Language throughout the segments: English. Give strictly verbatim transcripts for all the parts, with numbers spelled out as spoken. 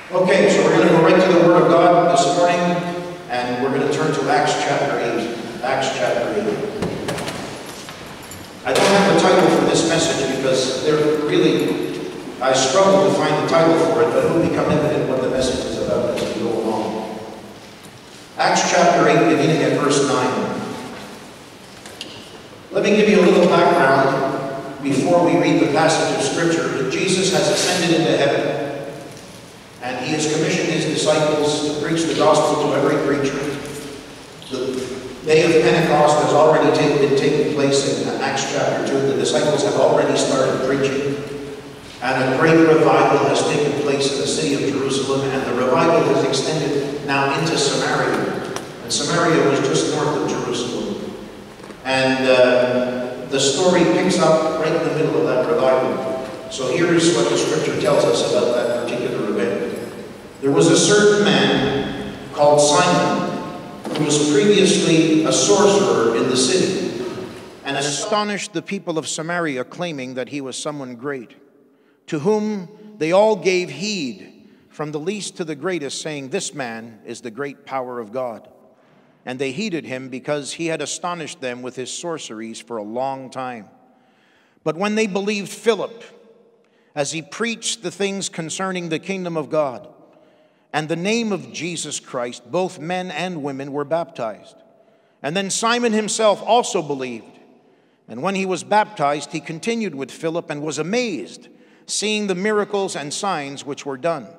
Okay, so we're going to go right to the Word of God this morning, and we're going to turn to Acts chapter eight. Acts chapter eight. I don't have a title for this message because they're really, I struggle to find the title for it, but it will become evident what the message is about as we go along. Acts chapter eight, beginning at verse nine. Let me give you a little background before we read the passage of Scripture. Jesus has ascended into heaven, and he has commissioned his disciples to preach the gospel to every creature. The day of Pentecost has already take, been taking place in Acts chapter two. The disciples have already started preaching, and a great revival has taken place in the city of Jerusalem, and the revival has extended now into Samaria. And Samaria was just north of Jerusalem. And uh, the story picks up right in the middle of that revival. So here's what the Scripture tells us about that particular event. There was a certain man called Simon, who was previously a sorcerer in the city, and astonished the people of Samaria, claiming that he was someone great, to whom they all gave heed, from the least to the greatest, saying, "This man is the great power of God." And they heeded him because he had astonished them with his sorceries for a long time. But when they believed Philip, as he preached the things concerning the kingdom of God and the name of Jesus Christ, both men and women were baptized. And then Simon himself also believed. And when he was baptized, he continued with Philip and was amazed, seeing the miracles and signs which were done.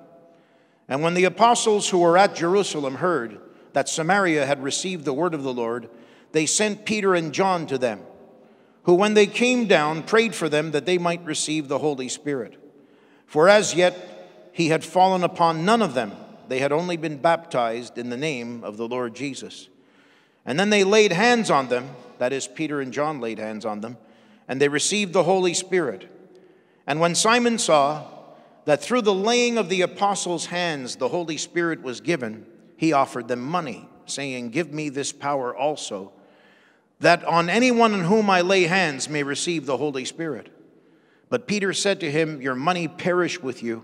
And when the apostles who were at Jerusalem heard that Samaria had received the word of the Lord, they sent Peter and John to them, who when they came down prayed for them that they might receive the Holy Spirit. For as yet he had fallen upon none of them. They had only been baptized in the name of the Lord Jesus. And then they laid hands on them, that is, Peter and John laid hands on them, and they received the Holy Spirit. And when Simon saw that through the laying of the apostles' hands the Holy Spirit was given, he offered them money, saying, "Give me this power also, that on anyone on whom I lay hands may receive the Holy Spirit." But Peter said to him, "Your money perish with you,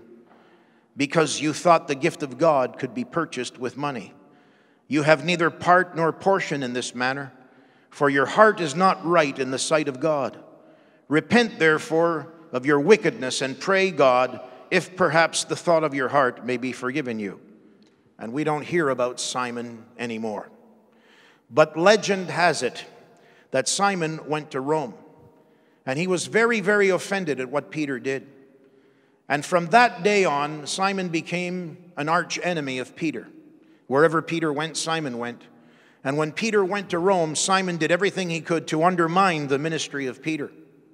because you thought the gift of God could be purchased with money. You have neither part nor portion in this matter, for your heart is not right in the sight of God. Repent, therefore, of your wickedness, and pray God, if perhaps the thought of your heart may be forgiven you." And we don't hear about Simon anymore. But legend has it that Simon went to Rome, and he was very, very offended at what Peter did. And from that day on, Simon became an arch enemy of Peter. Wherever Peter went, Simon went. And when Peter went to Rome, Simon did everything he could to undermine the ministry of Peter.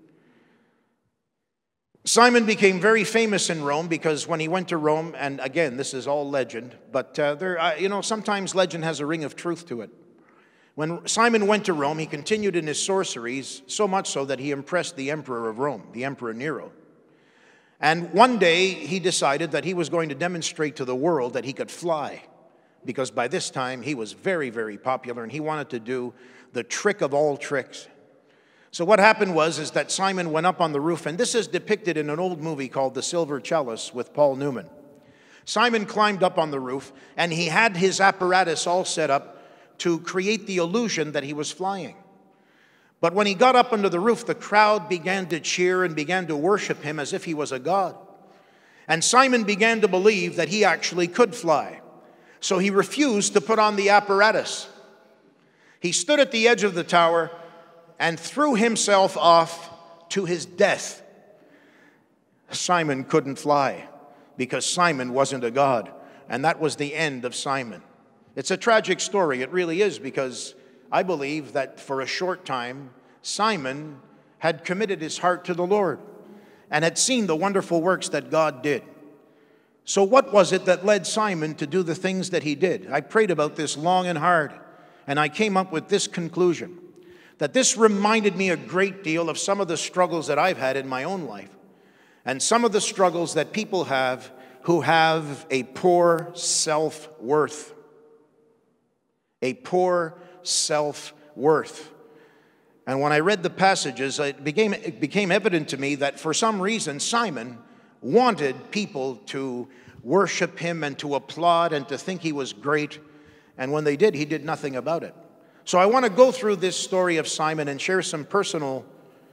Simon became very famous in Rome because when he went to Rome, and again, this is all legend, but uh, there, uh, you know, sometimes legend has a ring of truth to it. When Simon went to Rome, he continued in his sorceries, so much so that he impressed the emperor of Rome, the Emperor Nero. And one day, he decided that he was going to demonstrate to the world that he could fly, because by this time, he was very, very popular, and he wanted to do the trick of all tricks. So what happened was is that Simon went up on the roof, and this is depicted in an old movie called The Silver Chalice with Paul Newman. Simon climbed up on the roof, and he had his apparatus all set up to create the illusion that he was flying. But when he got up onto the roof, the crowd began to cheer and began to worship him as if he was a god. And Simon began to believe that he actually could fly. So he refused to put on the apparatus. He stood at the edge of the tower and threw himself off to his death. Simon couldn't fly because Simon wasn't a god, and that was the end of Simon. It's a tragic story, it really is, because I believe that for a short time, Simon had committed his heart to the Lord and had seen the wonderful works that God did. So what was it that led Simon to do the things that he did? I prayed about this long and hard, and I came up with this conclusion, that this reminded me a great deal of some of the struggles that I've had in my own life, and some of the struggles that people have who have a poor self-worth. A poor self-worth. And when I read the passages, it became, it became evident to me that for some reason Simon wanted people to worship him and to applaud and to think he was great. And when they did, he did nothing about it. So I want to go through this story of Simon and share some personal,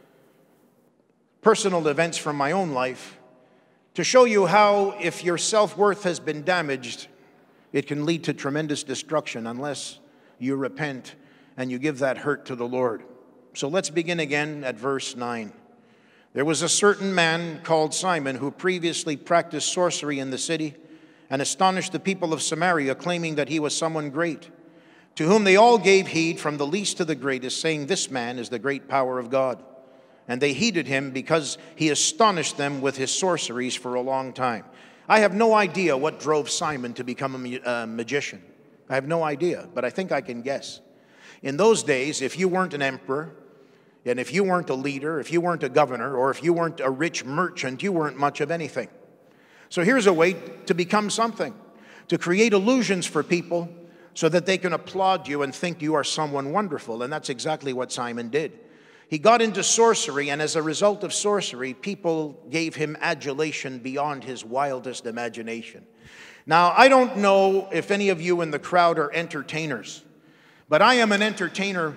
personal events from my own life to show you how, if your self-worth has been damaged, it can lead to tremendous destruction unless you repent and you give that hurt to the Lord. So let's begin again at verse nine. There was a certain man called Simon who previously practiced sorcery in the city and astonished the people of Samaria, claiming that he was someone great, to whom they all gave heed, from the least to the greatest, saying, "This man is the great power of God." And they heeded him because he astonished them with his sorceries for a long time. I have no idea what drove Simon to become a ma- uh, magician. I have no idea, but I think I can guess. In those days, if you weren't an emperor, and if you weren't a leader, if you weren't a governor, or if you weren't a rich merchant, you weren't much of anything. So here's a way to become something, to create illusions for people so that they can applaud you and think you are someone wonderful. And that's exactly what Simon did. He got into sorcery, and as a result of sorcery, people gave him adulation beyond his wildest imagination. Now, I don't know if any of you in the crowd are entertainers, but I am an entertainer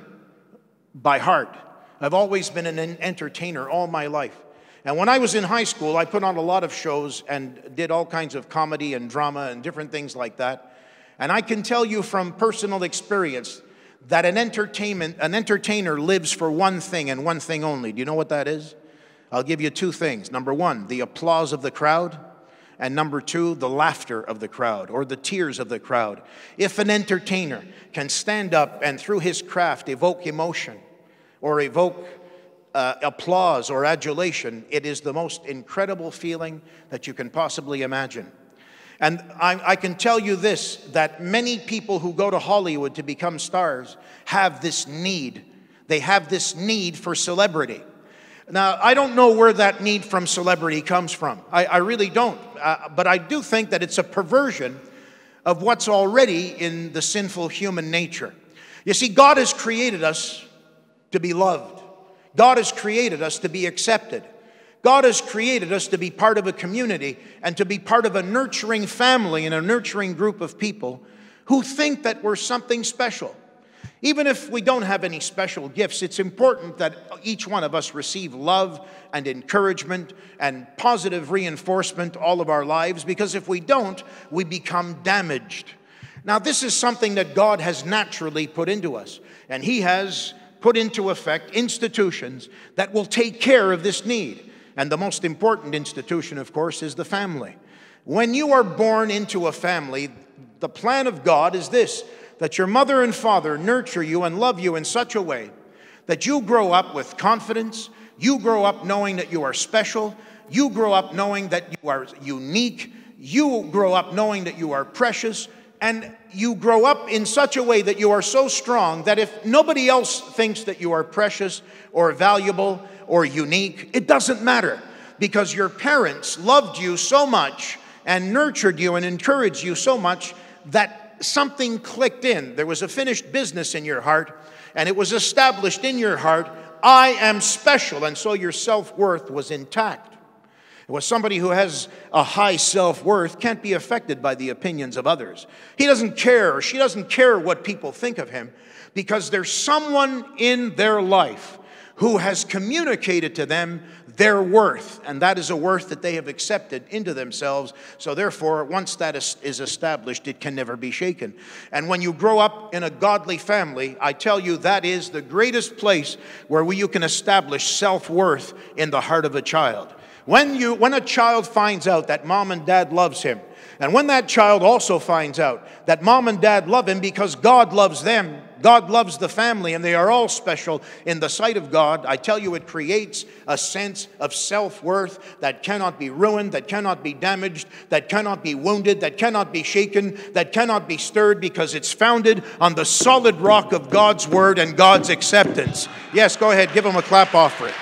by heart. I've always been an entertainer all my life. And when I was in high school, I put on a lot of shows and did all kinds of comedy and drama and different things like that. And I can tell you from personal experience that an entertainment, an entertainer lives for one thing and one thing only. Do you know what that is? I'll give you two things. Number one, the applause of the crowd. And number two, the laughter of the crowd or the tears of the crowd. If an entertainer can stand up and through his craft evoke emotion or evoke uh, applause or adulation, it is the most incredible feeling that you can possibly imagine. And I, I can tell you this, that many people who go to Hollywood to become stars have this need. They have this need for celebrity. Now, I don't know where that need from celebrity comes from. I, I really don't. Uh, but I do think that it's a perversion of what's already in the sinful human nature. You see, God has created us to be loved. God has created us to be accepted. God has created us to be part of a community and to be part of a nurturing family and a nurturing group of people who think that we're something special. Even if we don't have any special gifts, it's important that each one of us receive love and encouragement and positive reinforcement all of our lives, because if we don't, we become damaged. Now, this is something that God has naturally put into us, and He has put into effect institutions that will take care of this need. And the most important institution, of course, is the family. When you are born into a family, the plan of God is this: that your mother and father nurture you and love you in such a way that you grow up with confidence, you grow up knowing that you are special, you grow up knowing that you are unique, you grow up knowing that you are precious, and you grow up in such a way that you are so strong that if nobody else thinks that you are precious or valuable or unique, it doesn't matter, because your parents loved you so much and nurtured you and encouraged you so much that something clicked in. There was a finished business in your heart, and it was established in your heart, I am special, and so your self-worth was intact. It was somebody who has a high self-worth can't be affected by the opinions of others. He doesn't care, or she doesn't care what people think of him, because there's someone in their life who has communicated to them their worth, and that is a worth that they have accepted into themselves. So therefore, once that is, is established, it can never be shaken. And when you grow up in a godly family, I tell you, that is the greatest place where you can establish self-worth in the heart of a child. When you, when a child finds out that mom and dad loves him, and when that child also finds out that mom and dad love him because God loves them, God loves the family, and they are all special in the sight of God, I tell you, it creates a sense of self-worth that cannot be ruined, that cannot be damaged, that cannot be wounded, that cannot be shaken, that cannot be stirred, because it's founded on the solid rock of God's word and God's acceptance. Yes, go ahead, give them a clap off for it.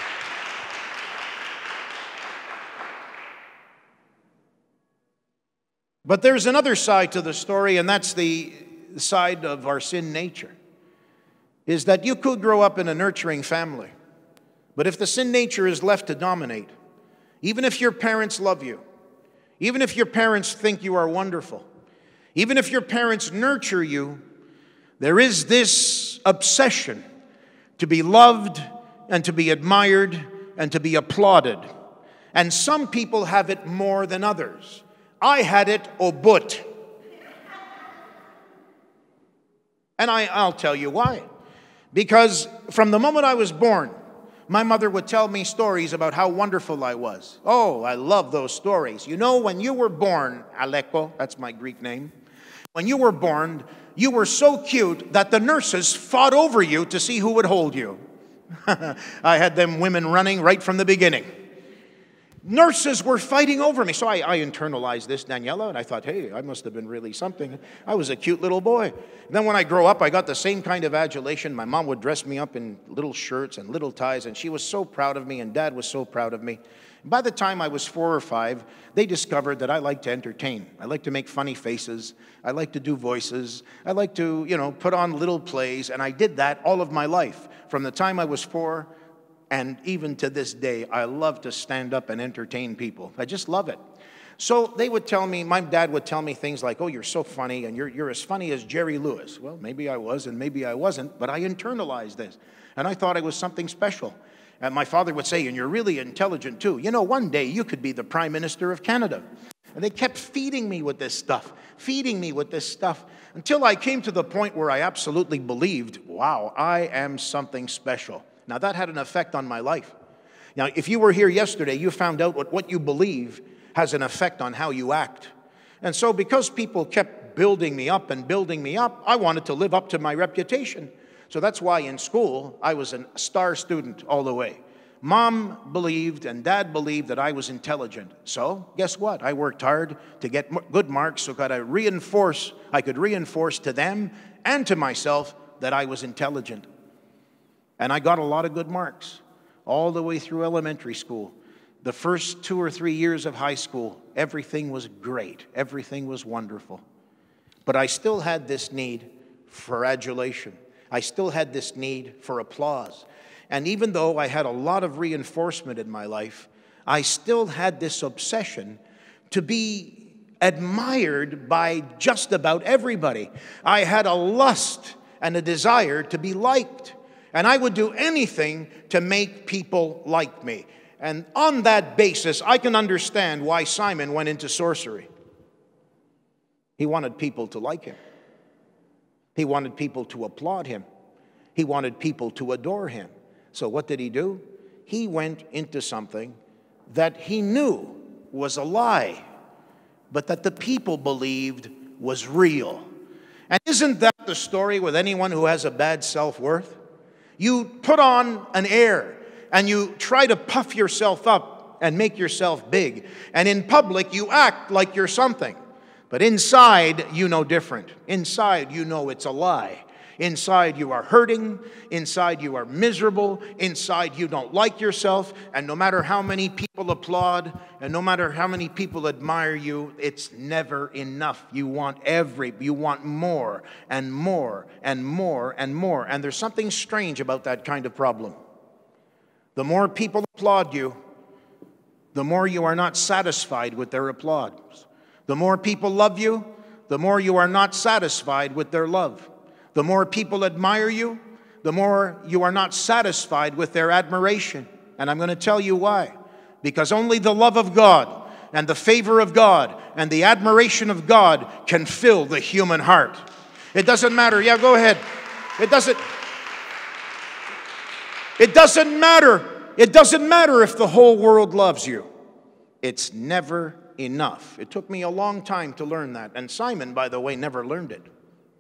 But there's another side to the story, and that's the side of our sin nature, is that you could grow up in a nurturing family, but if the sin nature is left to dominate, even if your parents love you, even if your parents think you are wonderful, even if your parents nurture you, there is this obsession to be loved and to be admired and to be applauded. And some people have it more than others. I had it au bout. And I, I'll tell you why. Because from the moment I was born, my mother would tell me stories about how wonderful I was. Oh, I love those stories. You know, when you were born, Aleko, that's my Greek name, when you were born, you were so cute that the nurses fought over you to see who would hold you. I had them women running right from the beginning. Nurses were fighting over me. So I, I internalized this, Daniela, and I thought, hey, I must have been really something. I was a cute little boy. And then when I grow up, I got the same kind of adulation. My mom would dress me up in little shirts and little ties, and she was so proud of me, and Dad was so proud of me. By the time I was four or five, they discovered that I like to entertain. I like to make funny faces. I like to do voices. I like to, you know, put on little plays, and I did that all of my life. From the time I was four, and even to this day, I love to stand up and entertain people. I just love it. So they would tell me, my dad would tell me things like, oh, you're so funny, and you're, you're as funny as Jerry Lewis. Well, maybe I was, and maybe I wasn't, but I internalized this. And I thought I was something special. And my father would say, and you're really intelligent too. You know, one day you could be the Prime Minister of Canada. And they kept feeding me with this stuff, feeding me with this stuff, until I came to the point where I absolutely believed, wow, I am something special. Now, that had an effect on my life. Now, if you were here yesterday, you found out what, what you believe has an effect on how you act. And so because people kept building me up and building me up, I wanted to live up to my reputation. So that's why in school, I was a star student all the way. Mom believed and Dad believed that I was intelligent. So guess what? I worked hard to get good marks so that I reinforce, I could reinforce to them and to myself that I was intelligent. And I got a lot of good marks all the way through elementary school. The first two or three years of high school, everything was great. Everything was wonderful. But I still had this need for adulation. I still had this need for applause. And even though I had a lot of reinforcement in my life, I still had this obsession to be admired by just about everybody. I had a lust and a desire to be liked. And I would do anything to make people like me. And on that basis, I can understand why Simon went into sorcery. He wanted people to like him. He wanted people to applaud him. He wanted people to adore him. So what did he do? He went into something that he knew was a lie, but that the people believed was real. And isn't that the story with anyone who has a bad self-worth? You put on an air and you try to puff yourself up and make yourself big. And in public, you act like you're something. But inside, you know different. Inside, you know it's a lie. Inside, you are hurting. Inside, you are miserable. Inside, you don't like yourself. And no matter how many people applaud, and no matter how many people admire you, it's never enough. You want every, you want more and more and more and more. And there's something strange about that kind of problem. The more people applaud you, the more you are not satisfied with their applause. The more people love you, the more you are not satisfied with their love. The more people admire you, the more you are not satisfied with their admiration. And I'm going to tell you why. Because only the love of God and the favor of God and the admiration of God can fill the human heart. It doesn't matter. Yeah, go ahead. It doesn't, it doesn't matter. It doesn't matter if the whole world loves you. It's never enough. It took me a long time to learn that. And Simon, by the way, never learned it.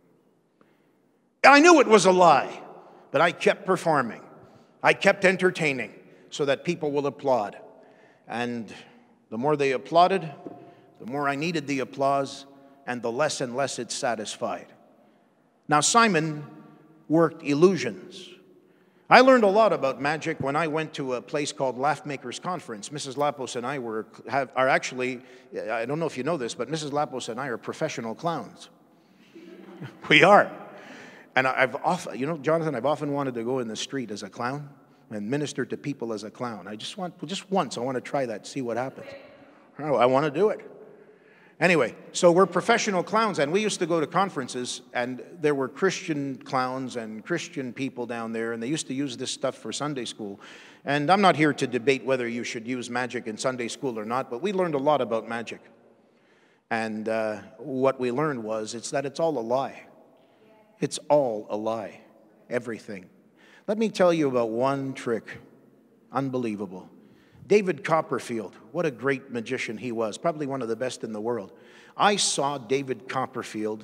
I knew it was a lie, but I kept performing. I kept entertaining so that people will applaud. And the more they applauded, the more I needed the applause, and the less and less it satisfied. Now, Simon worked illusions. I learned a lot about magic when I went to a place called Laugh Makers Conference. Missus Lappos and I were, have, are actually, I don't know if you know this, but Missus Lappos and I are professional clowns. We are. And I've often, you know, Jonathan, I've often wanted to go in the street as a clown and minister to people as a clown. I just want, just once, I want to try that, see what happens. I want to do it. Anyway, so we're professional clowns, and we used to go to conferences, and there were Christian clowns and Christian people down there, and they used to use this stuff for Sunday school. And I'm not here to debate whether you should use magic in Sunday school or not, but we learned a lot about magic. And uh, what we learned was it's that it's all a lie. It's all a lie, everything. Let me tell you about one trick, unbelievable. David Copperfield, what a great magician he was, probably one of the best in the world. I saw David Copperfield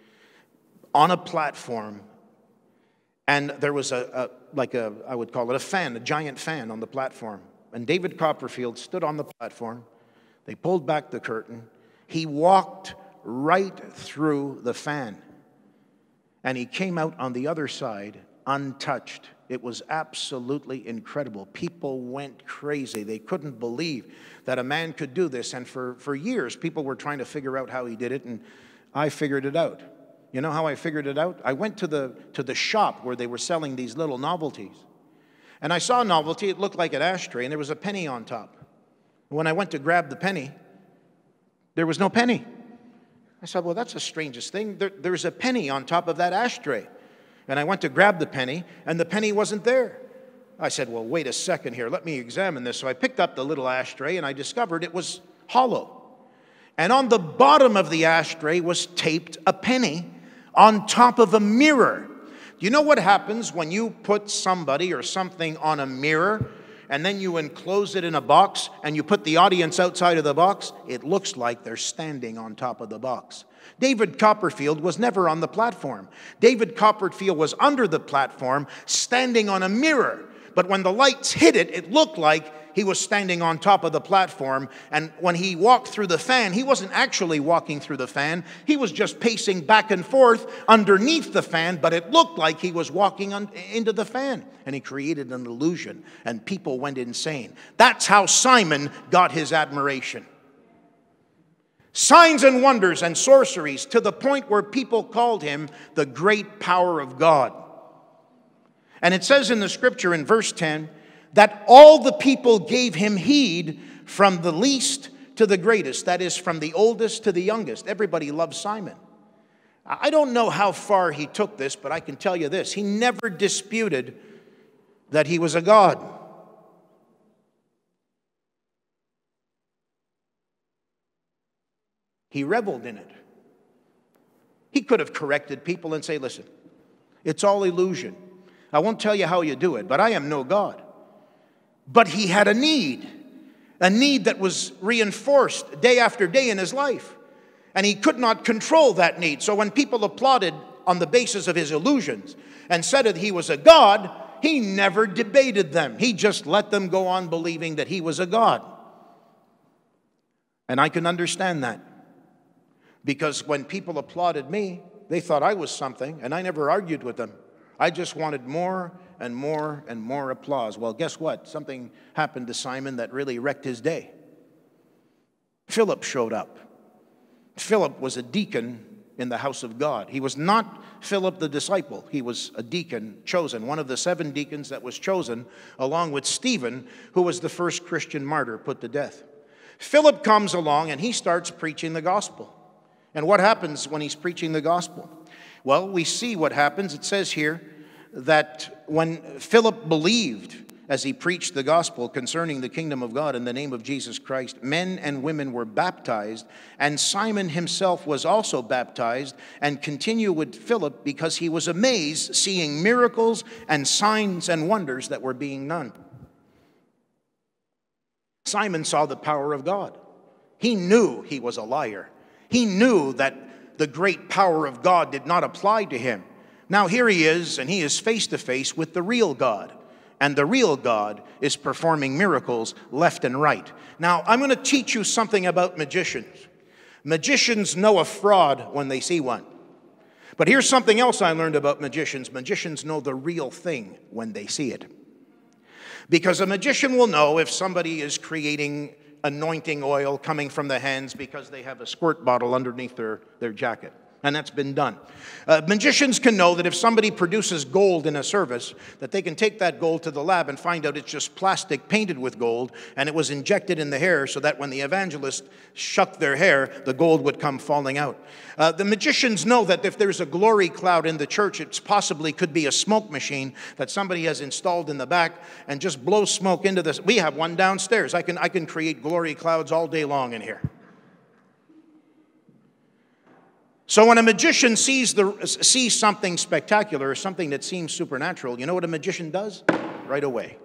on a platform, and there was a, a, like a, I would call it a fan, a giant fan on the platform. And David Copperfield stood on the platform. They pulled back the curtain. He walked right through the fan, and he came out on the other side untouched. It was absolutely incredible. People went crazy. They couldn't believe that a man could do this. And for, for years, people were trying to figure out how he did it, and I figured it out. You know how I figured it out? I went to the, to the shop where they were selling these little novelties. And I saw a novelty. It looked like an ashtray, and there was a penny on top. When I went to grab the penny, there was no penny. I said, well, that's the strangest thing. There, there's a penny on top of that ashtray. And I went to grab the penny, and the penny wasn't there. I said, well, wait a second here. Let me examine this. So I picked up the little ashtray, and I discovered it was hollow. And on the bottom of the ashtray was taped a penny on top of a mirror. Do you know what happens when you put somebody or something on a mirror, and then you enclose it in a box, and you put the audience outside of the box? It looks like they're standing on top of the box. David Copperfield was never on the platform. David Copperfield was under the platform, standing on a mirror. But when the lights hit it, it looked like he was standing on top of the platform. And when he walked through the fan, he wasn't actually walking through the fan. He was just pacing back and forth underneath the fan, but it looked like he was walking on, into the fan. And he created an illusion, and people went insane. That's how Simon got his admiration. Signs and wonders and sorceries, to the point where people called him the great power of God. And it says in the scripture in verse ten that all the people gave him heed, from the least to the greatest. That is, from the oldest to the youngest. Everybody loved Simon. I don't know how far he took this, but I can tell you this. He never disputed that he was a god. He reveled in it. He could have corrected people and say, listen, it's all illusion. I won't tell you how you do it, but I am no God. But he had a need, a need that was reinforced day after day in his life. And he could not control that need. So when people applauded on the basis of his illusions and said that he was a god, he never debated them. He just let them go on believing that he was a god. And I can understand that. Because when people applauded me, they thought I was something, and I never argued with them. I just wanted more and more and more applause. Well, guess what? Something happened to Simon that really wrecked his day. Philip showed up. Philip was a deacon in the house of God. He was not Philip the disciple. He was a deacon chosen, one of the seven deacons that was chosen, along with Stephen, who was the first Christian martyr put to death. Philip comes along, and he starts preaching the gospel. And what happens when he's preaching the gospel? Well, we see what happens. It says here that when Philip believed as he preached the gospel concerning the kingdom of God in the name of Jesus Christ, men and women were baptized, and Simon himself was also baptized, and continued with Philip because he was amazed seeing miracles and signs and wonders that were being done. Simon saw the power of God. He knew he was a liar. He knew that the great power of God did not apply to him. Now here he is, and he is face to face with the real God. And the real God is performing miracles left and right. Now, I'm going to teach you something about magicians. Magicians know a fraud when they see one. But here's something else I learned about magicians. Magicians know the real thing when they see it. Because a magician will know if somebody is creating anointing oil coming from the hands because they have a squirt bottle underneath their, their jacket. And that's been done. Uh, magicians can know that if somebody produces gold in a service, that they can take that gold to the lab and find out it's just plastic painted with gold, and it was injected in the hair so that when the evangelist shucked their hair, the gold would come falling out. Uh, the magicians know that if there's a glory cloud in the church, it possibly could be a smoke machine that somebody has installed in the back and just blows smoke into this. We have one downstairs. I can, I can create glory clouds all day long in here. So when a magician sees, the, sees something spectacular, or something that seems supernatural, you know what a magician does? Right away.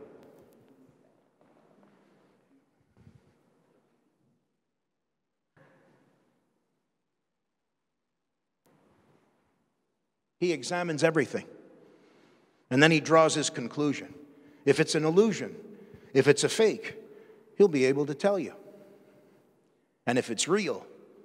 He examines everything. And then he draws his conclusion. If it's an illusion, if it's a fake, he'll be able to tell you. And if it's real,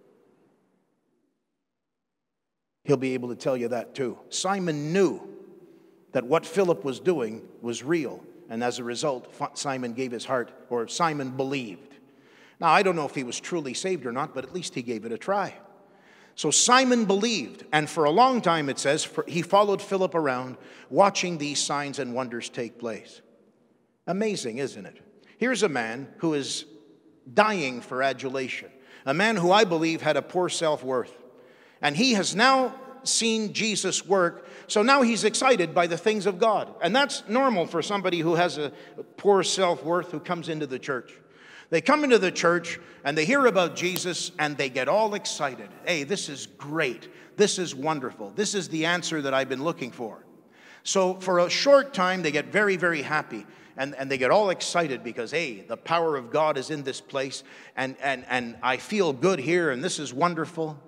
he'll be able to tell you that too. Simon knew that what Philip was doing was real. And as a result, Simon gave his heart, or Simon believed. Now, I don't know if he was truly saved or not, but at least he gave it a try. So Simon believed. And for a long time, it says, he followed Philip around, watching these signs and wonders take place. Amazing, isn't it? Here's a man who is dying for adulation. A man who I believe had a poor self-worth. And he has now seen Jesus work, so now he's excited by the things of God. And that's normal for somebody who has a poor self-worth who comes into the church. They come into the church and they hear about Jesus and they get all excited. Hey, this is great. This is wonderful. This is the answer that I've been looking for. So for a short time, they get very, very happy. And, and they get all excited because, hey, the power of God is in this place. And, and, and I feel good here and this is wonderful.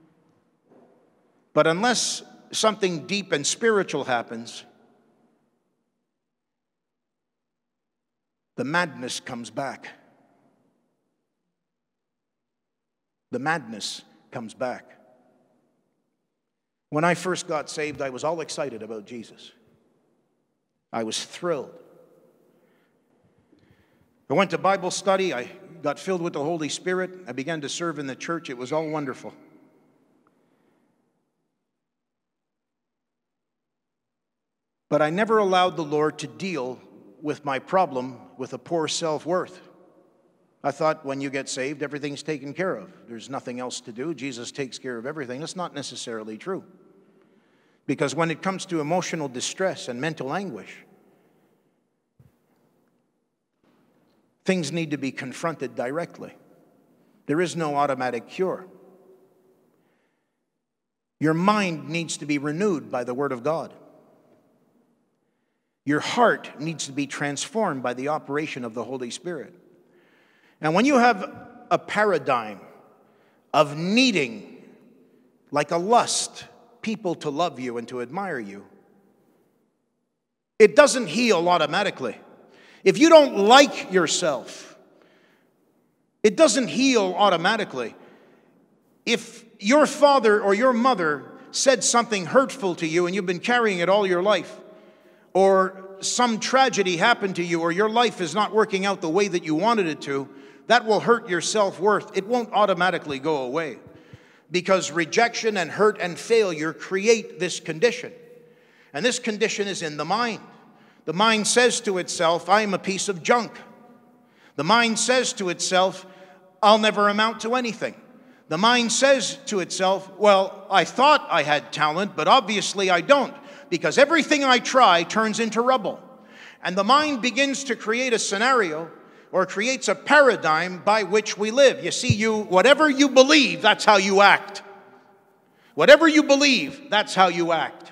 But unless something deep and spiritual happens, the madness comes back. The madness comes back. When I first got saved, I was all excited about Jesus. I was thrilled. I went to Bible study. I got filled with the Holy Spirit. I began to serve in the church. It was all wonderful. But I never allowed the Lord to deal with my problem with a poor self-worth. I thought when you get saved, everything's taken care of. There's nothing else to do. Jesus takes care of everything. That's not necessarily true. Because when it comes to emotional distress and mental anguish, things need to be confronted directly. There is no automatic cure. Your mind needs to be renewed by the Word of God. Your heart needs to be transformed by the operation of the Holy Spirit. And when you have a paradigm of needing, like a lust, people to love you and to admire you, it doesn't heal automatically. If you don't like yourself, it doesn't heal automatically. If your father or your mother said something hurtful to you and you've been carrying it all your life, or some tragedy happened to you, or your life is not working out the way that you wanted it to, that will hurt your self-worth. It won't automatically go away because rejection and hurt and failure create this condition. And this condition is in the mind. The mind says to itself, I am a piece of junk. The mind says to itself, I'll never amount to anything. The mind says to itself, well, I thought I had talent, but obviously I don't, because everything I try turns into rubble. And the mind begins to create a scenario or creates a paradigm by which we live. You see, you whatever you believe, that's how you act. Whatever you believe, that's how you act.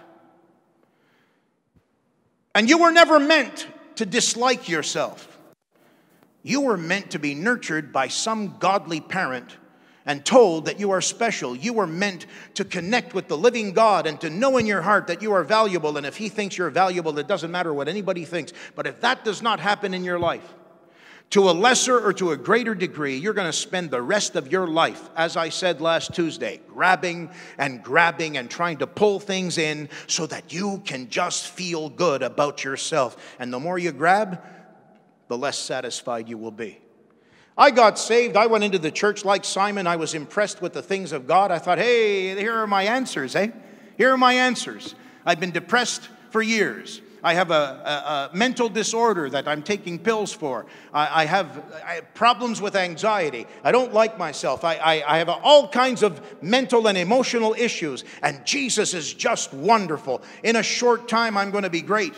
And you were never meant to dislike yourself. You were meant to be nurtured by some godly parent and told that you are special. You were meant to connect with the living God and to know in your heart that you are valuable. And if He thinks you're valuable, it doesn't matter what anybody thinks. But if that does not happen in your life, to a lesser or to a greater degree, you're going to spend the rest of your life, as I said last Tuesday, grabbing and grabbing and trying to pull things in so that you can just feel good about yourself. And the more you grab, the less satisfied you will be. I got saved. I went into the church like Simon. I was impressed with the things of God. I thought, hey, here are my answers, eh? Here are my answers. I've been depressed for years. I have a, a, a mental disorder that I'm taking pills for. I, I, have, I have problems with anxiety. I don't like myself. I, I, I have all kinds of mental and emotional issues. And Jesus is just wonderful. In a short time, I'm going to be great.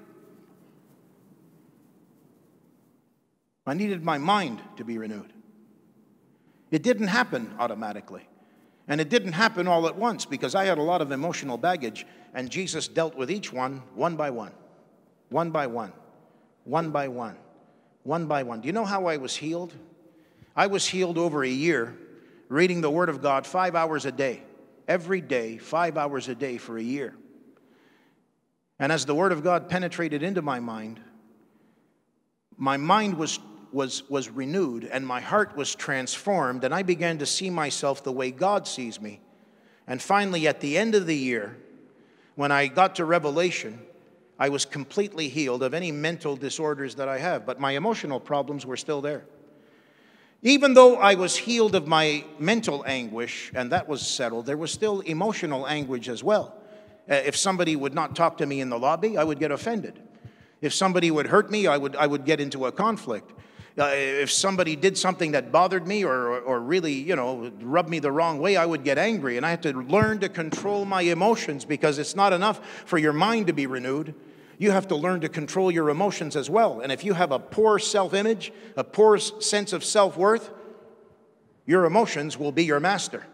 I needed my mind to be renewed. It didn't happen automatically. And it didn't happen all at once because I had a lot of emotional baggage, and Jesus dealt with each one, one by one, one by one, one by one, one by one. Do you know how I was healed? I was healed over a year reading the Word of God five hours a day, every day, five hours a day for a year. And as the Word of God penetrated into my mind, my mind was was, was renewed, and my heart was transformed, and I began to see myself the way God sees me. And finally, at the end of the year, when I got to Revelation, I was completely healed of any mental disorders that I have, but my emotional problems were still there. Even though I was healed of my mental anguish, and that was settled, there was still emotional anguish as well. Uh, if somebody would not talk to me in the lobby, I would get offended. If somebody would hurt me, I would, I would get into a conflict. Uh, if somebody did something that bothered me or, or, or really, you know, rubbed me the wrong way, I would get angry. And I had to learn to control my emotions, because it's not enough for your mind to be renewed. You have to learn to control your emotions as well. And if you have a poor self-image, a poor sense of self-worth, your emotions will be your master.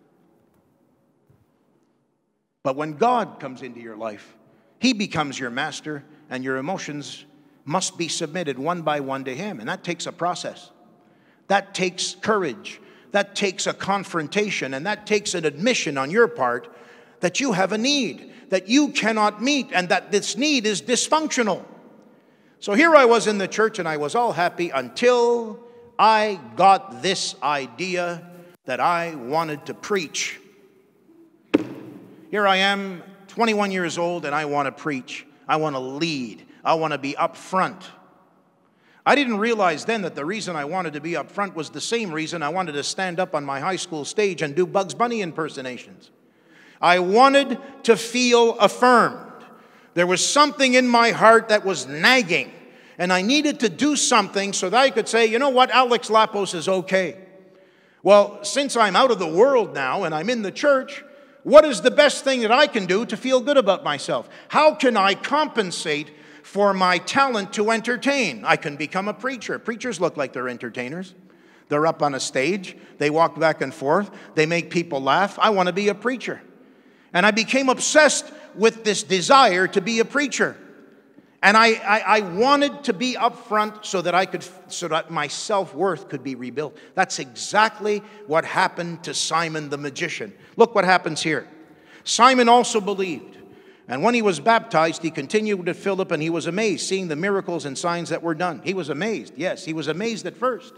But when God comes into your life, He becomes your master, and your emotions must be submitted one by one to Him. And that takes a process. That takes courage. That takes a confrontation. And that takes an admission on your part that you have a need that you cannot meet, and that this need is dysfunctional. So here I was in the church, and I was all happy until I got this idea that I wanted to preach. Here I am, twenty-one years old, and I want to preach. I want to lead. I want to be up front. I didn't realize then that the reason I wanted to be up front was the same reason I wanted to stand up on my high school stage and do Bugs Bunny impersonations. I wanted to feel affirmed. There was something in my heart that was nagging, and I needed to do something so that I could say, you know what, Alex Lappos is okay. Well, since I'm out of the world now and I'm in the church, what is the best thing that I can do to feel good about myself? How can I compensate for my talent to entertain? I can become a preacher. Preachers look like they're entertainers. They're up on a stage. They walk back and forth. They make people laugh. I want to be a preacher. And I became obsessed with this desire to be a preacher. And I, I, I wanted to be up front so that I could, so that my self-worth could be rebuilt. That's exactly what happened to Simon the magician. Look what happens here. Simon also believed. And when he was baptized, he continued with Philip, and he was amazed, seeing the miracles and signs that were done. He was amazed. Yes, he was amazed at first.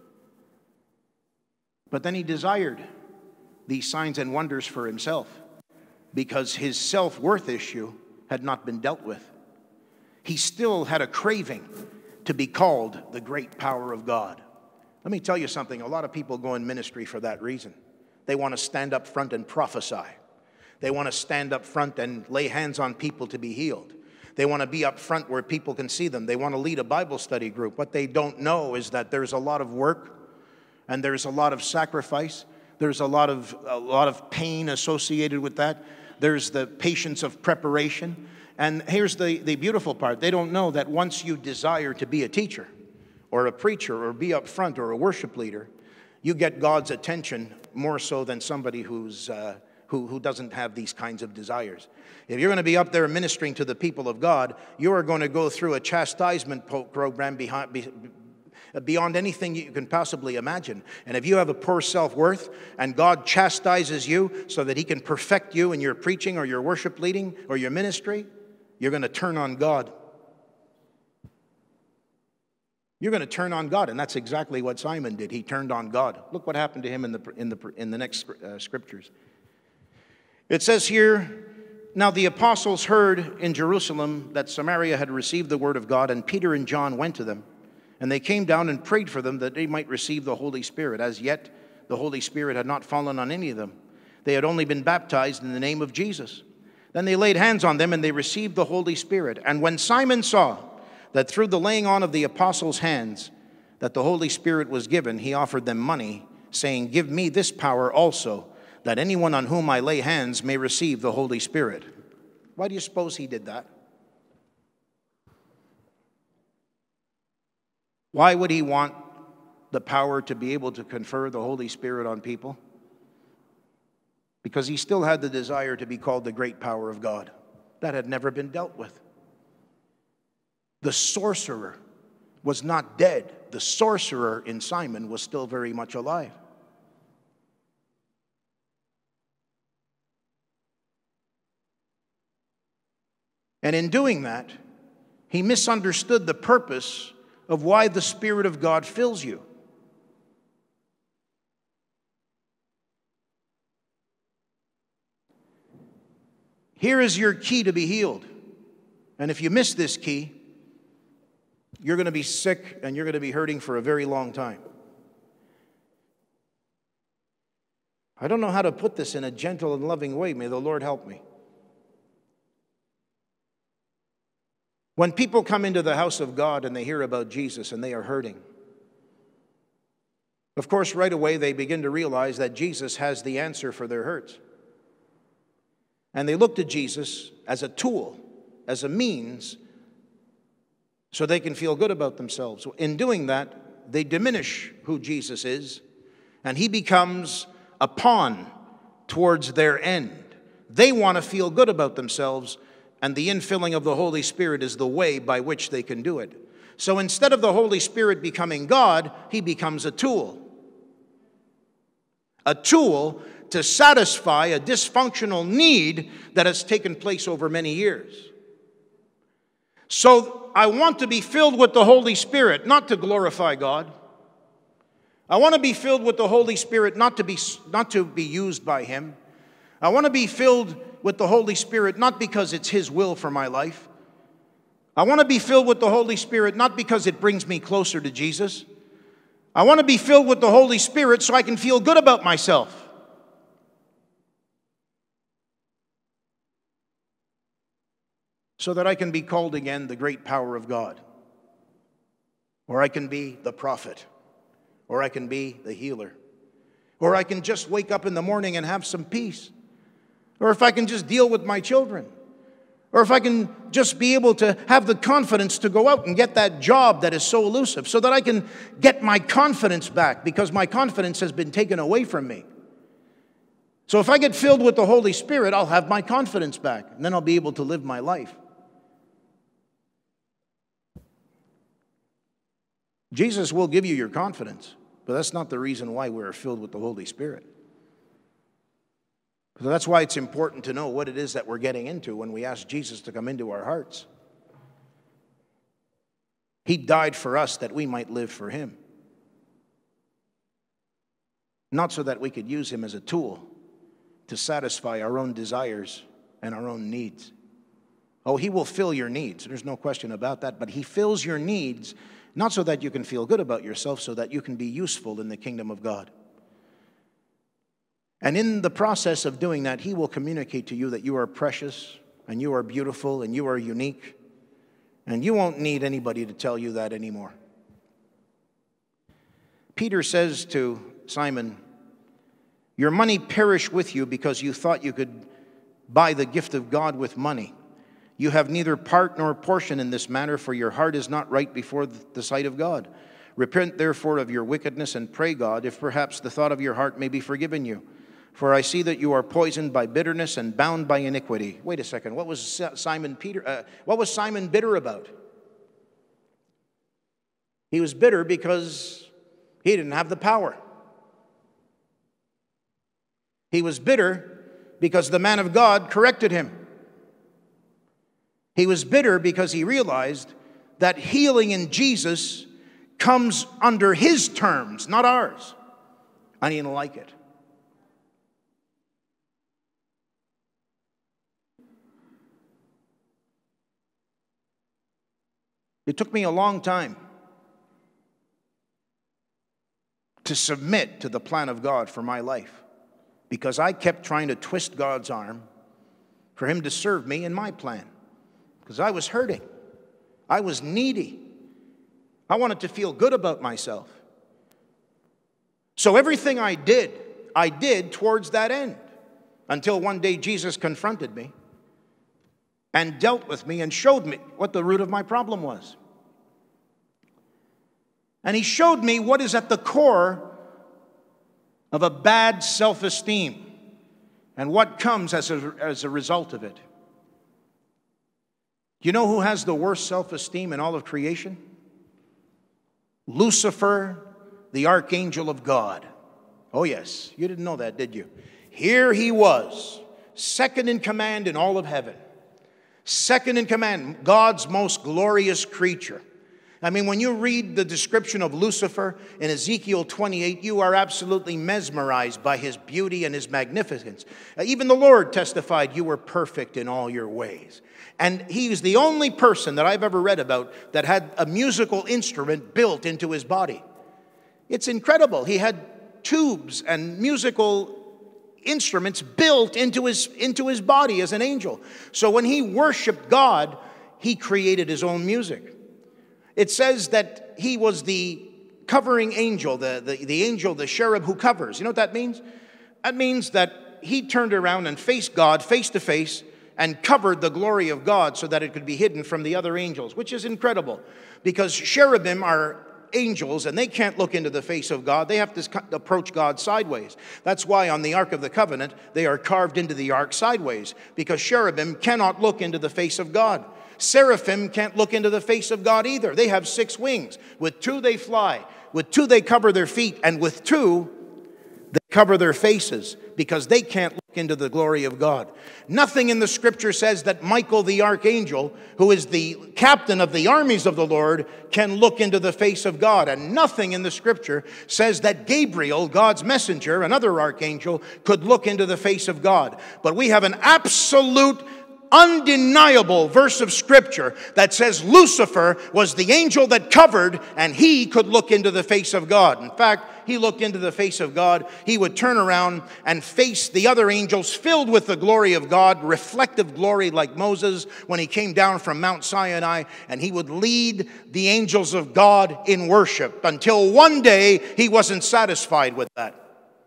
But then he desired these signs and wonders for himself, because his self-worth issue had not been dealt with. He still had a craving to be called the great power of God. Let me tell you something. A lot of people go in ministry for that reason. They want to stand up front and prophesy. They want to stand up front and lay hands on people to be healed. They want to be up front where people can see them. They want to lead a Bible study group. What they don't know is that there's a lot of work, and there's a lot of sacrifice. There's a lot of, a lot of pain associated with that. There's the patience of preparation. And here's the, the beautiful part. They don't know that once you desire to be a teacher or a preacher or be up front or a worship leader, you get God's attention more so than somebody who's, uh, who, who doesn't have these kinds of desires. If you're going to be up there ministering to the people of God, you are going to go through a chastisement program behind, be, beyond anything you can possibly imagine. And if you have a poor self-worth and God chastises you so that He can perfect you in your preaching or your worship leading or your ministry, you're going to turn on God. You're going to turn on God, and that's exactly what Simon did. He turned on God. Look what happened to him in the, in the, in the next uh, scriptures. It says here, now the apostles heard in Jerusalem that Samaria had received the word of God, and Peter and John went to them. And they came down and prayed for them that they might receive the Holy Spirit. As yet, the Holy Spirit had not fallen on any of them. They had only been baptized in the name of Jesus. Then they laid hands on them, and they received the Holy Spirit. And when Simon saw that through the laying on of the apostles' hands that the Holy Spirit was given, he offered them money, saying, "Give me this power also, that anyone on whom I lay hands may receive the Holy Spirit." Why do you suppose he did that? Why would he want the power to be able to confer the Holy Spirit on people? Because he still had the desire to be called the great power of God. That had never been dealt with. The sorcerer was not dead. The sorcerer in Simon was still very much alive. And in doing that, he misunderstood the purpose of why the Spirit of God fills you. Here is your key to be healed. And if you miss this key, you're going to be sick and you're going to be hurting for a very long time. I don't know how to put this in a gentle and loving way. May the Lord help me. When people come into the house of God and they hear about Jesus and they are hurting, of course, right away they begin to realize that Jesus has the answer for their hurts. And they look to Jesus as a tool, as a means, so they can feel good about themselves. In doing that, they diminish who Jesus is, and he becomes a pawn towards their end. They want to feel good about themselves, and the infilling of the Holy Spirit is the way by which they can do it. So instead of the Holy Spirit becoming God, he becomes a tool. A tool to satisfy a dysfunctional need that has taken place over many years. So I want to be filled with the Holy Spirit, not to glorify God. I want to be filled with the Holy Spirit, not to be, not to be used by him. I want to be filled with the Holy Spirit, not because it's his will for my life. I want to be filled with the Holy Spirit, not because it brings me closer to Jesus. I want to be filled with the Holy Spirit so I can feel good about myself. So that I can be called again the great power of God. Or I can be the prophet. Or I can be the healer. Or I can just wake up in the morning and have some peace. Or if I can just deal with my children. Or if I can just be able to have the confidence to go out and get that job that is so elusive, so that I can get my confidence back, because my confidence has been taken away from me. So if I get filled with the Holy Spirit, I'll have my confidence back, and then I'll be able to live my life. Jesus will give you your confidence, but that's not the reason why we're filled with the Holy Spirit. So that's why it's important to know what it is that we're getting into when we ask Jesus to come into our hearts. He died for us that we might live for him. Not so that we could use him as a tool to satisfy our own desires and our own needs. Oh, he will fill your needs. There's no question about that. But he fills your needs not so that you can feel good about yourself, so that you can be useful in the kingdom of God. And in the process of doing that, he will communicate to you that you are precious, and you are beautiful, and you are unique. And you won't need anybody to tell you that anymore. Peter says to Simon, "Your money perish with you because you thought you could buy the gift of God with money. You have neither part nor portion in this matter, for your heart is not right before the sight of God. Repent therefore of your wickedness and pray God, if perhaps the thought of your heart may be forgiven you. For I see that you are poisoned by bitterness and bound by iniquity." Wait a second. What was Simon Peter? Uh, what was Simon bitter about? He was bitter because he didn't have the power. He was bitter because the man of God corrected him. He was bitter because he realized that healing in Jesus comes under his terms, not ours. And he didn't like it. It took me a long time to submit to the plan of God for my life, because I kept trying to twist God's arm for him to serve me in my plan, because I was hurting. I was needy. I wanted to feel good about myself. So everything I did, I did towards that end, until one day Jesus confronted me and dealt with me and showed me what the root of my problem was. And he showed me what is at the core of a bad self-esteem and what comes as a, as a result of it. You know who has the worst self-esteem in all of creation? Lucifer, the archangel of God. Oh yes, you didn't know that, did you? Here he was, second in command in all of heaven. Second in command, God's most glorious creature. I mean, when you read the description of Lucifer in Ezekiel twenty-eight, you are absolutely mesmerized by his beauty and his magnificence. Uh, even the Lord testified, you were perfect in all your ways. And he was the only person that I've ever read about that had a musical instrument built into his body. It's incredible. He had tubes and musical instruments built into his, into his body as an angel. So when he worshiped God, he created his own music. It says that he was the covering angel, the, the, the angel, the cherub who covers. You know what that means? That means that he turned around and faced God face to face and covered the glory of God so that it could be hidden from the other angels, which is incredible, because cherubim are angels and they can't look into the face of God. They have to approach God sideways. That's why on the Ark of the Covenant, they are carved into the ark sideways, because cherubim cannot look into the face of God. Seraphim can't look into the face of God either. They have six wings. With two they fly. With two they cover their feet. And with two they cover their faces, because they can't look into the glory of God. Nothing in the scripture says that Michael the archangel, who is the captain of the armies of the Lord, can look into the face of God. And nothing in the scripture says that Gabriel, God's messenger, another archangel, could look into the face of God. But we have an absolute, undeniable verse of scripture that says Lucifer was the angel that covered, and he could look into the face of God. In fact, he looked into the face of God. He would turn around and face the other angels filled with the glory of God, reflective glory, like Moses when he came down from Mount Sinai, and he would lead the angels of God in worship until one day he wasn't satisfied with that.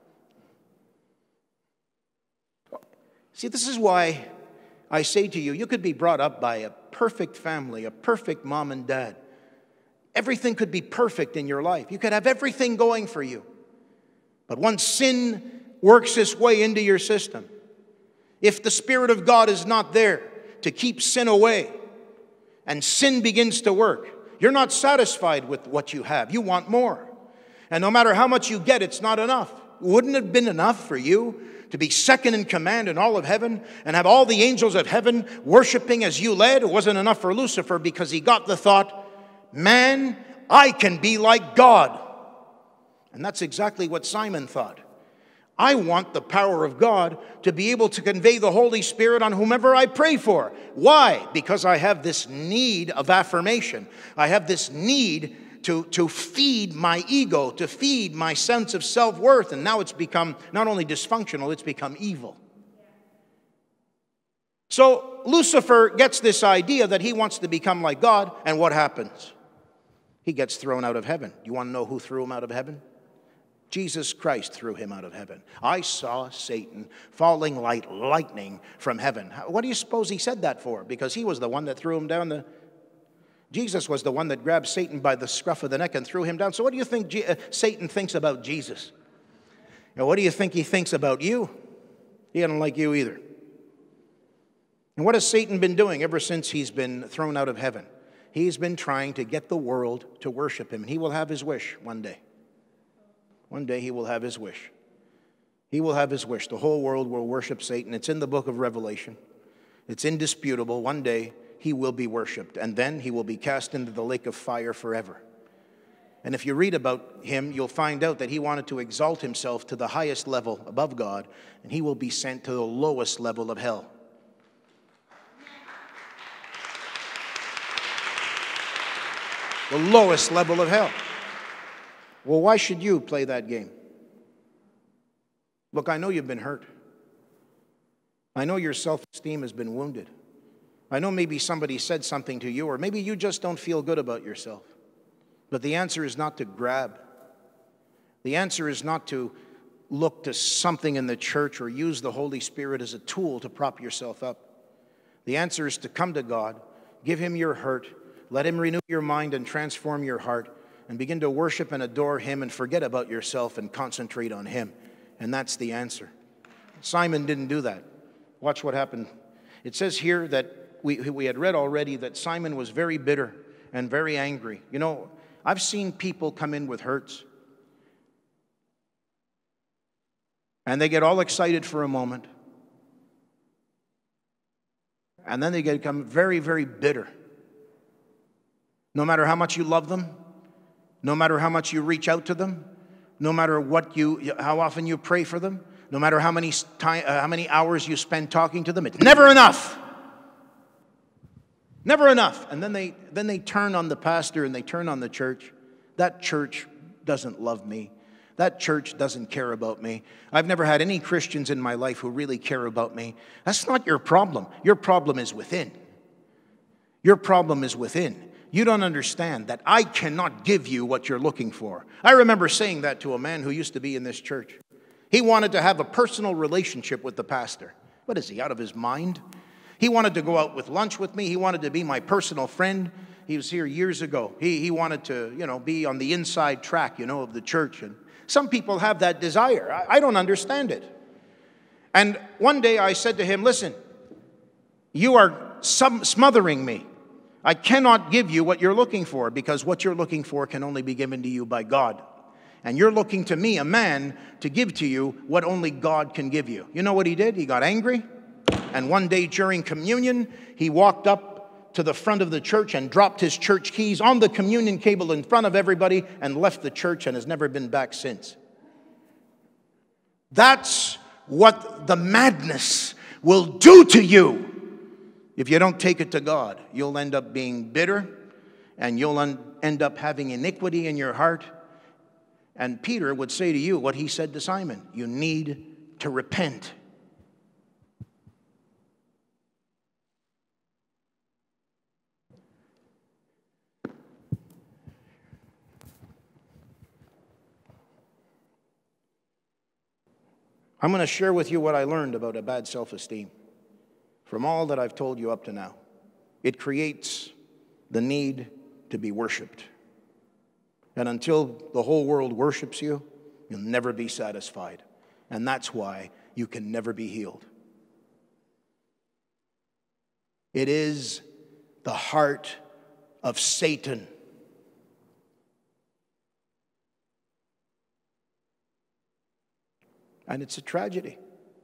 See, this is why I say to you, you could be brought up by a perfect family, a perfect mom and dad. Everything could be perfect in your life. You could have everything going for you. But once sin works its way into your system, if the Spirit of God is not there to keep sin away, and sin begins to work, you're not satisfied with what you have. You want more. And no matter how much you get, it's not enough. Wouldn't it have been enough for you to be second in command in all of heaven and have all the angels of heaven worshiping as you led? It wasn't enough for Lucifer, because he got the thought, man, I can be like God. And that's exactly what Simon thought. I want the power of God to be able to convey the Holy Spirit on whomever I pray for. Why? Because I have this need of affirmation. I have this need to, to feed my ego, to feed my sense of self-worth. And now it's become not only dysfunctional, it's become evil. So Lucifer gets this idea that he wants to become like God, and what happens? He gets thrown out of heaven. You want to know who threw him out of heaven? Jesus Christ threw him out of heaven. I saw Satan falling like lightning from heaven. What do you suppose he said that for? Because he was the one that threw him down the... Jesus was the one that grabbed Satan by the scruff of the neck and threw him down. So what do you think Je- uh, Satan thinks about Jesus? Now, what do you think he thinks about you? He doesn't like you either. And what has Satan been doing ever since he's been thrown out of heaven? He's been trying to get the world to worship him. And he will have his wish one day. One day he will have his wish. He will have his wish. The whole world will worship Satan. It's in the book of Revelation. It's indisputable. One day he will be worshipped. And then he will be cast into the lake of fire forever. And if you read about him, you'll find out that he wanted to exalt himself to the highest level above God. And he will be sent to the lowest level of hell. The lowest level of hell. Well, why should you play that game? Look, I know you've been hurt. I know your self-esteem has been wounded. I know maybe somebody said something to you, or maybe you just don't feel good about yourself. But the answer is not to grab. The answer is not to look to something in the church or use the Holy Spirit as a tool to prop yourself up. The answer is to come to God, give Him your hurt, let Him renew your mind and transform your heart, and begin to worship and adore Him and forget about yourself and concentrate on Him. And that's the answer. Simon didn't do that. Watch what happened. It says here that we, we had read already that Simon was very bitter and very angry. You know, I've seen people come in with hurts, and they get all excited for a moment, and then they get become very, very bitter. No matter how much you love them, no matter how much you reach out to them, no matter what you, how often you pray for them, no matter how many time, uh, how many hours you spend talking to them, it's never enough. Never enough. And then they then they turn on the pastor and they turn on the church. That church doesn't love me. That church doesn't care about me. I've never had any Christians in my life who really care about me. That's not your problem. Your problem is within. Your problem is within. You don't understand that I cannot give you what you're looking for. I remember saying that to a man who used to be in this church. He wanted to have a personal relationship with the pastor. What is he, out of his mind? He wanted to go out with lunch with me. He wanted to be my personal friend. He was here years ago. He, he wanted to, you know, be on the inside track, you know, of the church. And some people have that desire. I, I don't understand it. And one day I said to him, listen, you are some, smothering me. I cannot give you what you're looking for, because what you're looking for can only be given to you by God. And you're looking to me, a man, to give to you what only God can give you. You know what he did? He got angry. And one day during communion, he walked up to the front of the church and dropped his church keys on the communion table in front of everybody and left the church and has never been back since. That's what the madness will do to you. If you don't take it to God, you'll end up being bitter, and you'll end up having iniquity in your heart. And Peter would say to you what he said to Simon: you need to repent. I'm going to share with you what I learned about a bad self-esteem from all that I've told you up to now. It creates the need to be worshiped. And until the whole world worships you, you'll never be satisfied. And that's why you can never be healed. It is the heart of Satan. And it's a tragedy.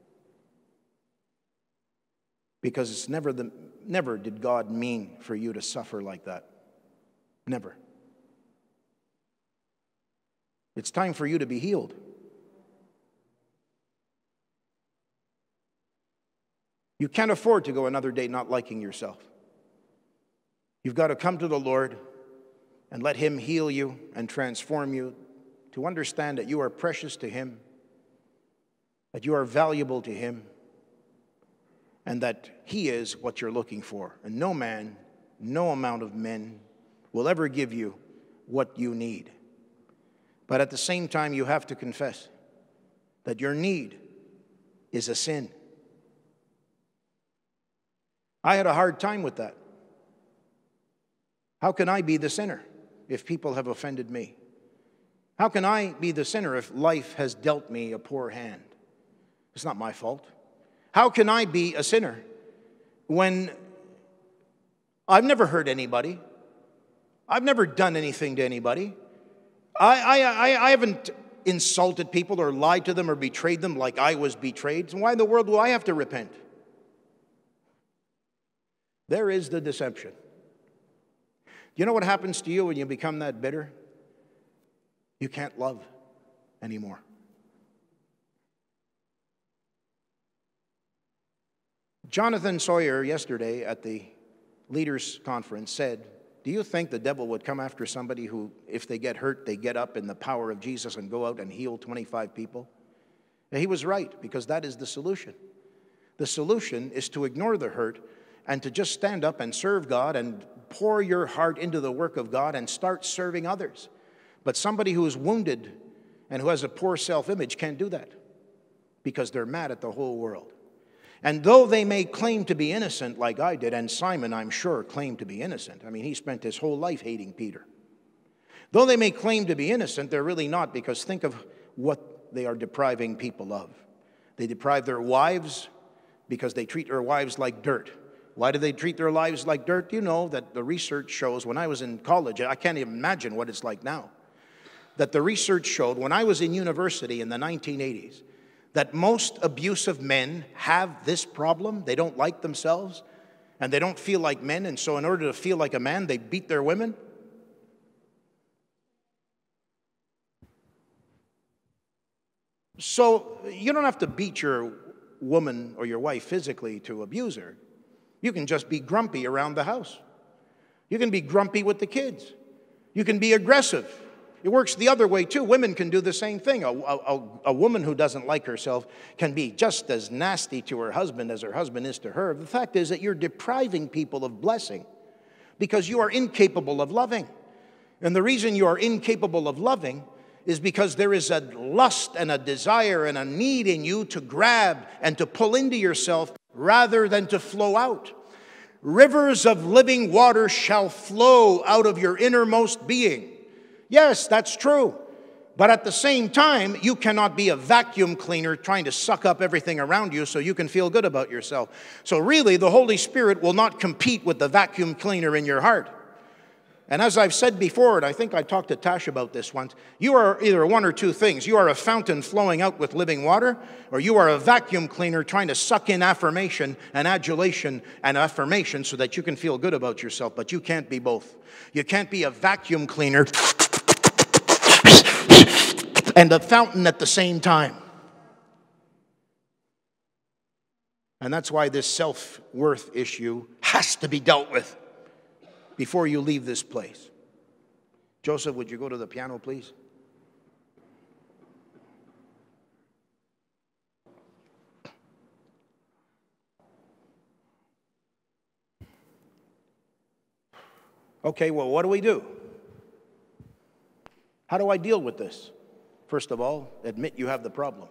Because it's never the never did God mean for you to suffer like that. Never. It's time for you to be healed. You can't afford to go another day not liking yourself. You've got to come to the Lord and let Him heal you and transform you to understand that you are precious to Him, that you are valuable to Him, and that He is what you're looking for. And no man, no amount of men will ever give you what you need. But at the same time, you have to confess that your need is a sin. I had a hard time with that. How can I be the sinner if people have offended me? How can I be the sinner if life has dealt me a poor hand? It's not my fault. How can I be a sinner when I've never hurt anybody? I've never done anything to anybody. I, I, I haven't insulted people or lied to them or betrayed them like I was betrayed. So why in the world do I have to repent? There is the deception. You know what happens to you when you become that bitter? You can't love anymore. Jonathan Sawyer yesterday at the leaders' conference said Do you think the devil would come after somebody who, if they get hurt, they get up in the power of Jesus and go out and heal twenty-five people? And he was right, because that is the solution. The solution is to ignore the hurt and to just stand up and serve God and pour your heart into the work of God and start serving others. But somebody who is wounded and who has a poor self-image can't do that, because they're mad at the whole world. And though they may claim to be innocent like I did, and Simon, I'm sure, claimed to be innocent. I mean, he spent his whole life hating Peter. Though they may claim to be innocent, they're really not, because think of what they are depriving people of. They deprive their wives because they treat their wives like dirt. Why do they treat their lives like dirt? You know that the research shows, when I was in college, I can't even imagine what it's like now, that the research showed when I was in university in the nineteen eighties, that most abusive men have this problem. They don't like themselves, and they don't feel like men, and so in order to feel like a man, they beat their women. So you don't have to beat your woman or your wife physically to abuse her. You can just be grumpy around the house. You can be grumpy with the kids. You can be aggressive. It works the other way, too. Women can do the same thing. A, a, a woman who doesn't like herself can be just as nasty to her husband as her husband is to her. The fact is that you're depriving people of blessing because you are incapable of loving. And the reason you are incapable of loving is because there is a lust and a desire and a need in you to grab and to pull into yourself rather than to flow out. Rivers of living water shall flow out of your innermost being. Yes, that's true. But at the same time, you cannot be a vacuum cleaner trying to suck up everything around you so you can feel good about yourself. So really, the Holy Spirit will not compete with the vacuum cleaner in your heart. And as I've said before, and I think I talked to Tash about this once, you are either one or two things. You are a fountain flowing out with living water, or you are a vacuum cleaner trying to suck in affirmation and adulation and affirmation so that you can feel good about yourself. But you can't be both. You can't be a vacuum cleaner and a fountain at the same time. And that's why this self-worth issue has to be dealt with before you leave this place. Joseph, would you go to the piano, please? Okay, well, what do we do? How do I deal with this? First of all, admit you have the problem.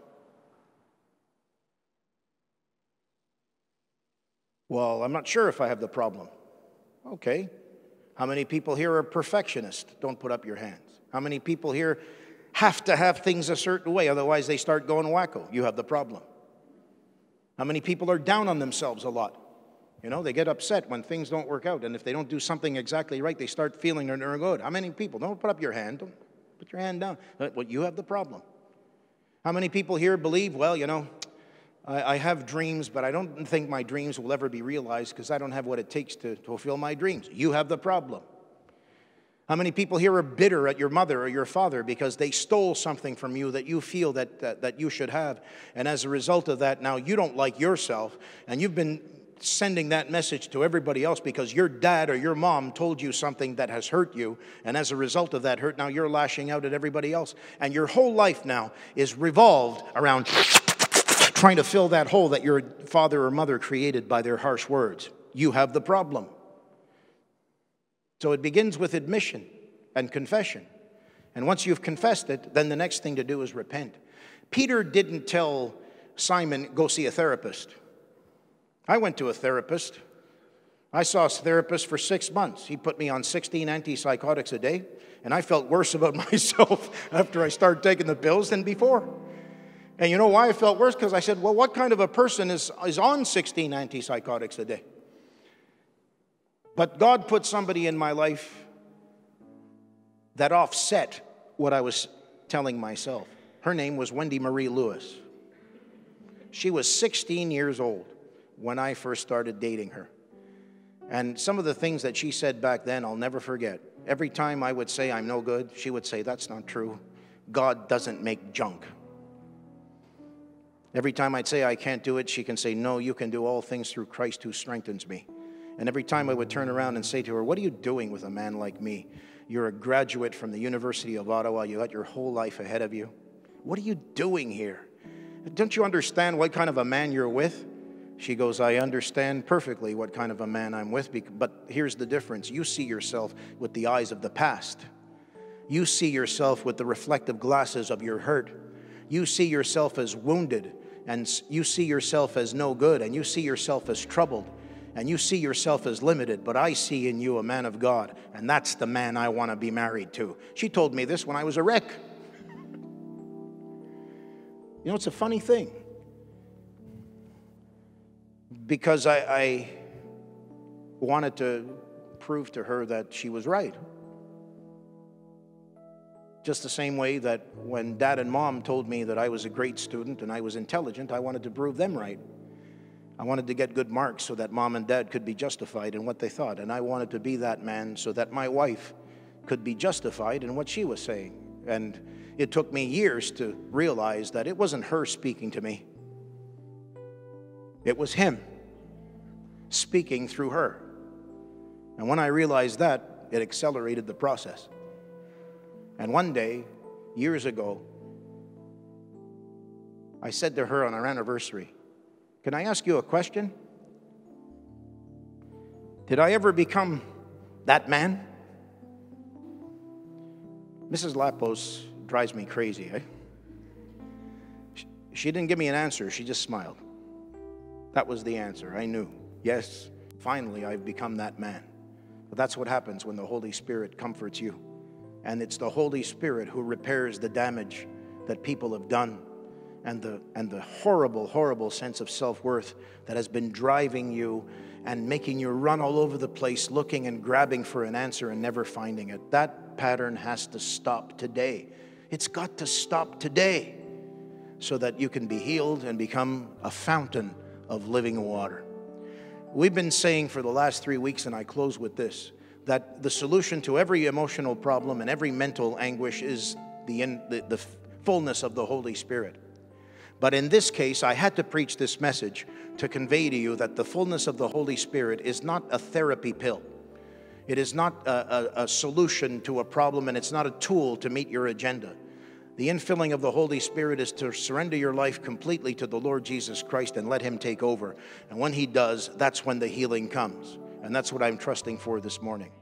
Well, I'm not sure if I have the problem. Okay. How many people here are perfectionists? Don't put up your hands. How many people here have to have things a certain way, otherwise they start going wacko? You have the problem. How many people are down on themselves a lot? You know, they get upset when things don't work out, and if they don't do something exactly right, they start feeling they're no good. How many people? Don't put up your hand. Don't put your hand down. Well, you have the problem. How many people here believe, well, you know, I, I have dreams, but I don't think my dreams will ever be realized because I don't have what it takes to, to fulfill my dreams? You have the problem. How many people here are bitter at your mother or your father because they stole something from you that you feel that, that, that you should have, and as a result of that, now you don't like yourself, and you've been sending that message to everybody else because your dad or your mom told you something that has hurt you, and as a result of that hurt, now you're lashing out at everybody else, and your whole life now is revolved around trying to fill that hole that your father or mother created by their harsh words. You have the problem. So it begins with admission and confession, and once you've confessed it, then the next thing to do is repent. Peter didn't tell Simon, go see a therapist. I went to a therapist. I saw a therapist for six months. He put me on sixteen antipsychotics a day, and I felt worse about myself after I started taking the pills than before. And you know why I felt worse? Because I said, well, what kind of a person is, is on sixteen antipsychotics a day? But God put somebody in my life that offset what I was telling myself. Her name was Wendy Marie Lewis. She was sixteen years old when I first started dating her. And some of the things that she said back then, I'll never forget. Every time I would say I'm no good, she would say, that's not true. God doesn't make junk. Every time I'd say I can't do it, she can say, no, you can do all things through Christ who strengthens me. And every time I would turn around and say to her, what are you doing with a man like me? You're a graduate from the University of Ottawa. You got your whole life ahead of you. What are you doing here? Don't you understand what kind of a man you're with? She goes, I understand perfectly what kind of a man I'm with, but here's the difference. You see yourself with the eyes of the past. You see yourself with the reflective glasses of your hurt. You see yourself as wounded, and you see yourself as no good, and you see yourself as troubled, and you see yourself as limited, but I see in you a man of God, and that's the man I want to be married to. She told me this when I was a wreck. You know, it's a funny thing, because I, I wanted to prove to her that she was right. Just the same way that when Dad and Mom told me that I was a great student and I was intelligent, I wanted to prove them right. I wanted to get good marks so that Mom and Dad could be justified in what they thought. And I wanted to be that man so that my wife could be justified in what she was saying. And it took me years to realize that it wasn't her speaking to me. It was him speaking through her. And when I realized that, it accelerated the process. And one day, years ago, I said to her on our anniversary, can I ask you a question? Did I ever become that man? Missus Lappos drives me crazy, eh? She didn't give me an answer, she just smiled. That was the answer, I knew. Yes, finally I've become that man. But that's what happens when the Holy Spirit comforts you. And it's the Holy Spirit who repairs the damage that people have done, and the, and the horrible, horrible sense of self-worth that has been driving you and making you run all over the place looking and grabbing for an answer and never finding it. That pattern has to stop today. It's got to stop today so that you can be healed and become a fountain of living water. We've been saying for the last three weeks, and I close with this, that the solution to every emotional problem and every mental anguish is the, in, the, the fullness of the Holy Spirit. But in this case, I had to preach this message to convey to you that the fullness of the Holy Spirit is not a therapy pill. It is not a, a, a solution to a problem, and it's not a tool to meet your agenda. The infilling of the Holy Spirit is to surrender your life completely to the Lord Jesus Christ and let Him take over. And when He does, that's when the healing comes. And that's what I'm trusting for this morning.